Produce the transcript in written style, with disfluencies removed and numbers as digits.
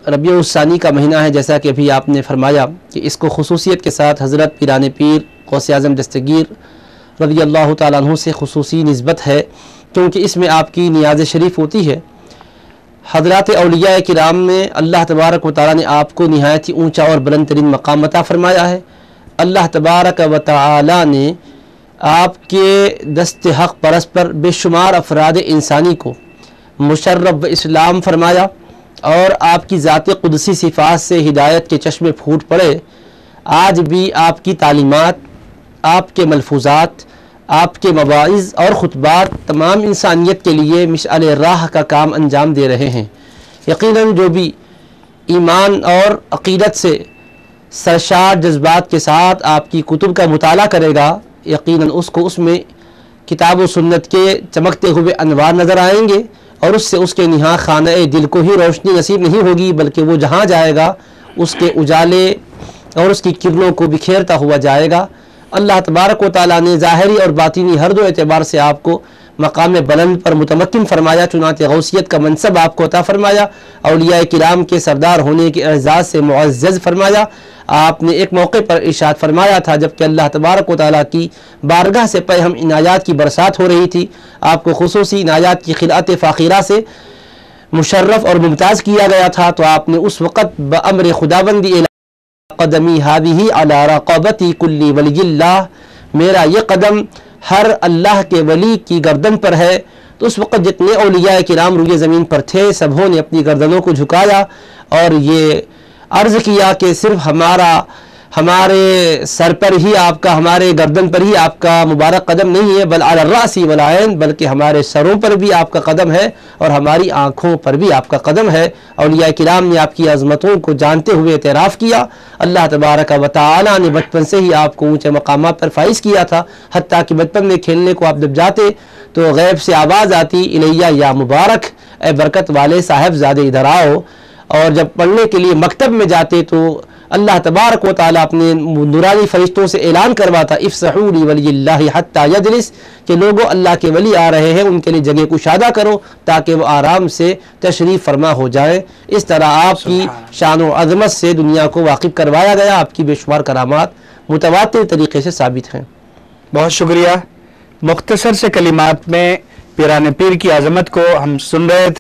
ربیع سانی کا مہینہ ہے، جیسا کہ ابھی آپ نے فرمایا کہ اس کو خصوصیت کے ساتھ حضرت پیران پیر غوث اعظم دستگیر رضی اللہ تعالیٰ عنہ سے خصوصی نسبت ہے، کیونکہ اس میں آپ کی نیاز شریف ہوتی ہے۔ حضرات اولیاء کرام میں اللہ تبارک و تعالیٰ نے آپ کو نہایت ہی اونچا اور بلند ترین مقام عطا فرمایا ہے۔ اللہ تبارک و تعالیٰ نے آپ کے دست حق پرست پر بے شمار افراد انسانی کو مشرف و اسلام فرمایا، اور آپ کی ذات قدسی صفات سے ہدایت کے چشمے پھوٹ پڑے۔ آج بھی آپ کی تعلیمات، آپ کے ملفوظات، آپ کے مواعظ اور خطبات تمام انسانیت کے لیے مشعل راہ کا کام انجام دے رہے ہیں۔ یقیناً جو بھی ایمان اور عقیدت سے سرشار جذبات کے ساتھ آپ کی کتب کا مطالعہ کرے گا، یقیناً اس کو اس میں کتاب و سنت کے چمکتے ہوئے انوار نظر آئیں گے، اور اس سے اس کے نہاں خانہ دل کو ہی روشنی نصیب نہیں ہوگی، بلکہ وہ جہاں جائے گا اس کے اجالے اور اس کی کرنوں کو بکھیرتا ہوا جائے گا۔ اللہ تبارک و تعالیٰ نے ظاہری اور باطنی ہر دو اعتبار سے آپ کو مقام بلند پر متمکن فرمایا، چنانچہ غوثیت کا منصب آپ کو عطا فرمایا، اولیاء کرام کے سردار ہونے کے اعزاز سے معزز فرمایا۔ آپ نے ایک موقع پر ارشاد فرمایا تھا جبکہ اللہ تبارک و تعالیٰ کی بارگاہ سے پہ ہم عنایات کی برسات ہو رہی تھی، آپ کو خصوصی عنایات کی خلعت فاخرہ سے مشرف اور ممتاز کیا گیا تھا، تو آپ نے اس وقت بأمر خداوندی قدمی ہادی علی رقبتی کلی ولی اللہ، میرا یہ قدم ہر اللہ کے ولی کی گردن پر ہے۔ تو اس وقت جتنے اولیاء کرام روئے زمین پر تھے سبھوں نے اپنی گردنوں کو جھکایا اور یہ عرض کیا کہ صرف ہمارے سر پر ہی آپ کا، ہمارے گردن پر ہی آپ کا مبارک قدم نہیں ہے، بل علی الراس والعین، بلکہ ہمارے سروں پر بھی آپ کا قدم ہے اور ہماری آنکھوں پر بھی آپ کا قدم ہے۔ اولیاء کرام نے آپ کی عظمتوں کو جانتے ہوئے اعتراف کیا۔ اللہ تبارک و تعالیٰ نے بچپن سے ہی آپ کو اونچے مقامات پر فائز کیا تھا، حتیٰ کہ بچپن میں کھیلنے کو آپ جب جاتے تو غیب سے آواز آتی، الیہ یا مبارک، اے برکت والے صاحب زادے ادھر آؤ۔ اور جب پڑھنے کے لیے مکتب میں جاتے تو اللہ تبارک و تعالیٰ اپنے نورانی فرشتوں سے اعلان کرواتا، افسحوا لی ولی اللہ حتی یجلس، کہ لوگوں اللہ کے ولی آ رہے ہیں، ان کے لیے جگہ کشادہ کرو تاکہ وہ آرام سے تشریف فرما ہو جائیں۔ اس طرح آپ کی شان و عظمت سے دنیا کو واقف کروایا گیا۔ آپ کی بے شمار کرامات متواتر طریقے سے ثابت ہیں۔ بہت شکریہ۔ مختصر سے کلمات میں پیران پیر کی عظمت کو ہم سن رہے تھے۔